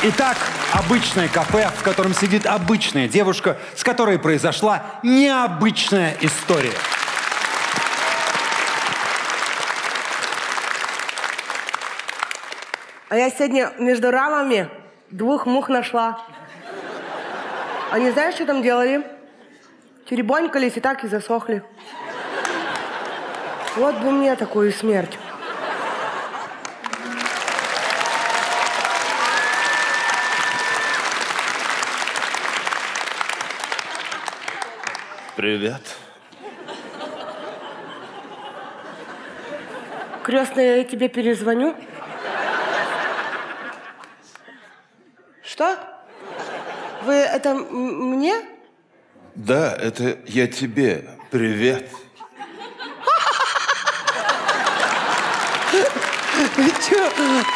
Итак, обычное кафе, в котором сидит обычная девушка, с которой произошла необычная история. А я сегодня между рамами 2 мух нашла. Они знаешь, что там делали? Теребонькались и так и засохли. Вот бы мне такую смерть. Привет. Крестная, я тебе перезвоню. Что? Вы это мне? Да, это я тебе. Привет. Чё?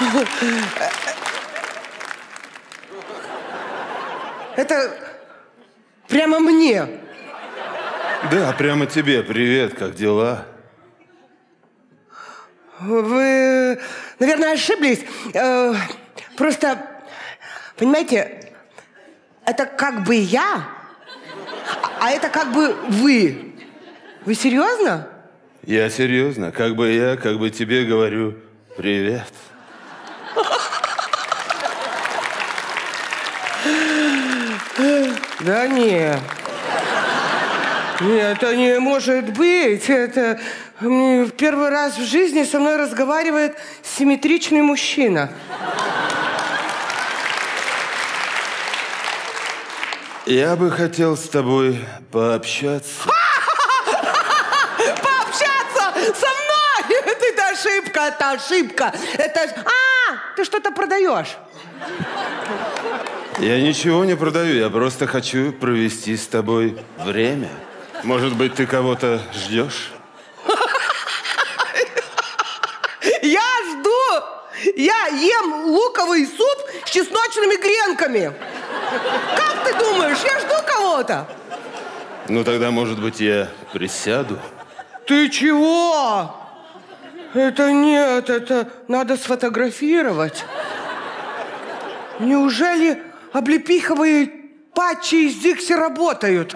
Это прямо мне? Да, прямо тебе. Привет, как дела? Вы, наверное, ошиблись. Просто, понимаете, это как бы я, а это как бы вы. Вы серьезно? Я серьезно. Как бы я, как бы тебе говорю привет. Да нет. Нет, это не может быть. Это в первый раз в жизни со мной разговаривает симметричный мужчина. Я бы хотел с тобой пообщаться. Пообщаться со мной? Это ошибка, это ошибка. Это... ты что-то продаешь. Я ничего не продаю, я просто хочу провести с тобой время. Может быть, ты кого-то ждешь? Я жду! Я ем луковый суп с чесночными гренками. Как ты думаешь, я жду кого-то? Ну, тогда, может быть, я присяду? Ты чего? Это нет, это надо сфотографировать. Неужели облепиховые патчи из Дикси работают?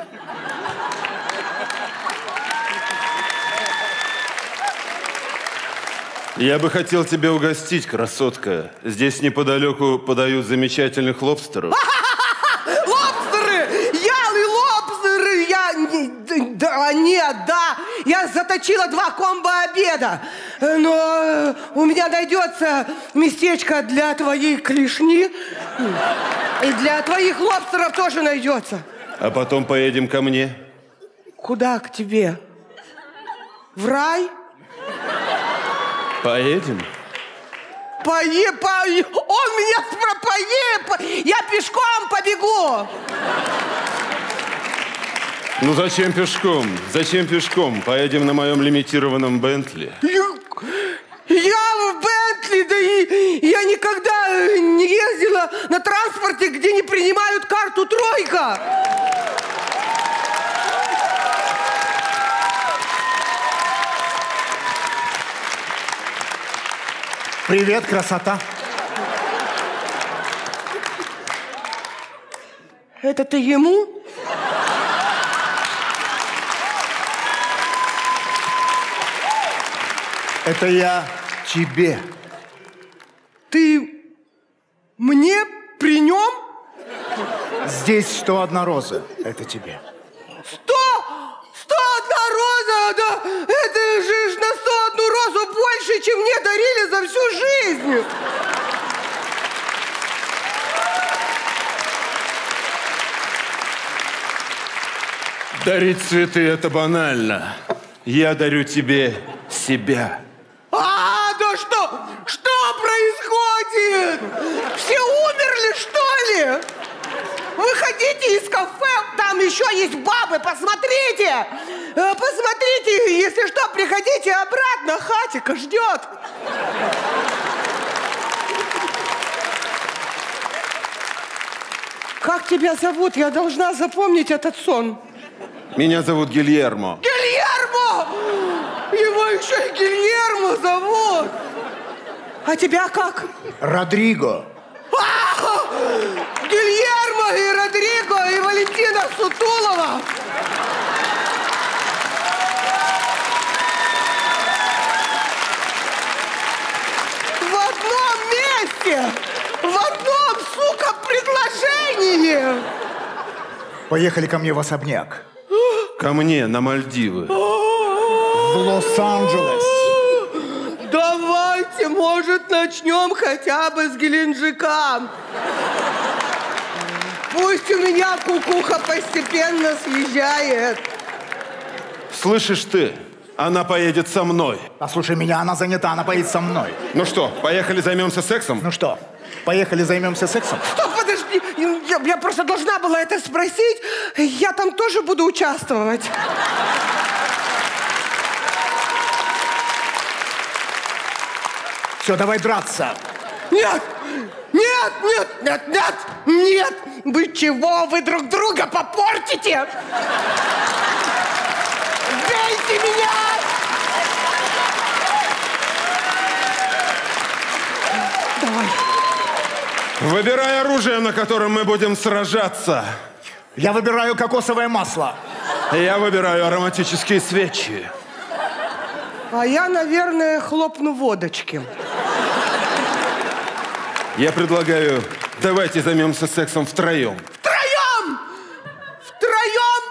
Я бы хотел тебя угостить, красотка. Здесь неподалеку подают замечательных лобстеров. Лобстеры! Ялые лобстеры! Я заточила 2 комбо-обеда. Но у меня найдется местечко для твоей клешни. И для твоих лобстеров тоже найдется. А потом поедем ко мне. Куда к тебе? В рай? Поедем? Он меня я пешком побегу. Ну зачем пешком? Зачем пешком? Поедем на моем лимитированном Бентли. Я в Бентли, да и я никогда не ездила на транспорте, где не принимают карту «Тройка». Привет, красота. Это ты ему? Это я тебе. Ты мне при нем? Здесь 101 роза. Это тебе. 101 роза? Да это же на 101 розу больше, чем мне дарили за всю жизнь. Дарить цветы – это банально. Я дарю тебе себя. Да что? Что происходит? Все умерли, что ли? Выходите из кафе, там еще есть бабы, посмотрите! Посмотрите, если что, приходите обратно, Хатика ждет. Как тебя зовут? Я должна запомнить этот сон. Меня зовут Гильермо. Гильермо! Его еще и Гильермо зовут. А тебя как? Родриго. Гильермо и Родриго и Валентина Сутулова. В одном месте, в одном, сука, предложении. Поехали ко мне в особняк. Ко мне на Мальдивы. В Лос-Анджелес. Давайте, может, начнем хотя бы с Геленджика. Пусть у меня кукуха постепенно съезжает. Слышишь ты? Она поедет со мной. Послушай меня, она занята, она поедет со мной. Ну что, поехали займемся сексом? Ну что, поехали займемся сексом? Стоп, подожди, я просто должна была это спросить. Я там тоже буду участвовать. Все, давай драться. Нет! Нет, нет, нет, нет, нет! Вы чего? Вы друг друга попортите! Бейте меня! Давай. Выбирай оружие, на котором мы будем сражаться. Я выбираю кокосовое масло. Я выбираю ароматические свечи. А я, наверное, хлопну водочки. Я предлагаю, давайте займемся сексом втроем. Втроем! Втроем!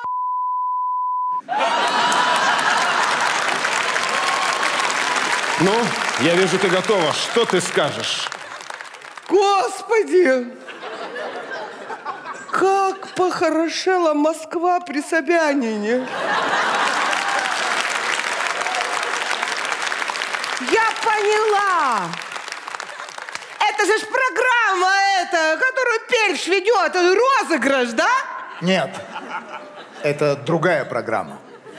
Ну, я вижу, ты готова. Что ты скажешь? Господи! Как похорошела Москва при Собянине. Я поняла. Это же ж программа эта, которую Перш ведет. Розыгрыш, да? Нет, это другая программа.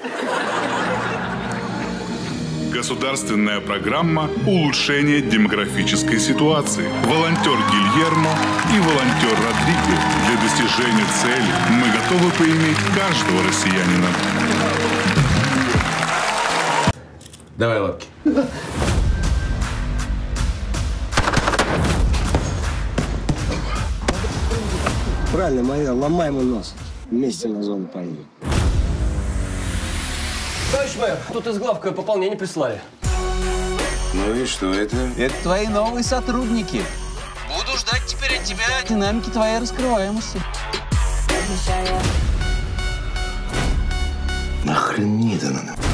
Государственная программа улучшения демографической ситуации. Волонтер Гильермо и волонтер Родриго. Для достижения цели мы готовы поиметь каждого россиянина. Давай лапки. Правильно, майор, ломай ему нос. Вместе на зону поедем. Товарищ майор, тут из главка пополнение прислали. Ну и что это? Это твои новые сотрудники. Буду ждать теперь от тебя динамики твоей раскрываемости. Нахрен мне это надо?